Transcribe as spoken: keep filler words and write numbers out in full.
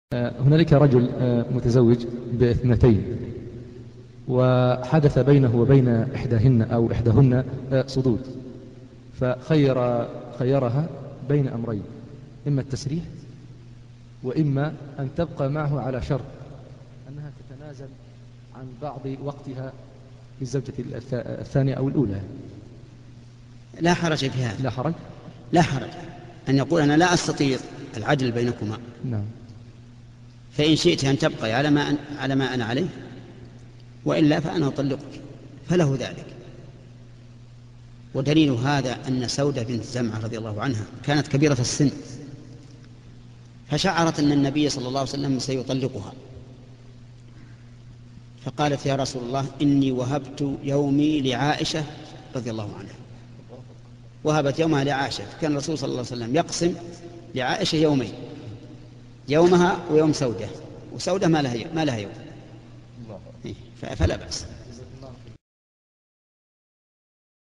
هنالك رجل متزوج باثنتين، وحدث بينه وبين إحداهن أو إحداهن صدود، فخير خيرها بين أمرين: إما التسريح وإما أن تبقى معه على شرط أنها تتنازل عن بعض وقتها للزوجة الثانية أو الأولى. لا حرج في هذا. لا حرج لا حرج أن يقول أنا لا أستطيع العدل بينكما، نعم، فإن شئت أن تبقي على ما أن على ما أنا عليه، وإلا فأنا أطلقك، فله ذلك. ودليل هذا أن سودة بنت زمعة رضي الله عنها كانت كبيرة في السن، فشعرت أن النبي صلى الله عليه وسلم سيطلقها، فقالت يا رسول الله إني وهبت يومي لعائشة رضي الله عنها. وهبت يومها لعائشة، كان الرسول صلى الله عليه وسلم يقسم لعائشة يومين، يومها ويوم سودة، وسودة ما لها ما لها يوم، فلا بأس.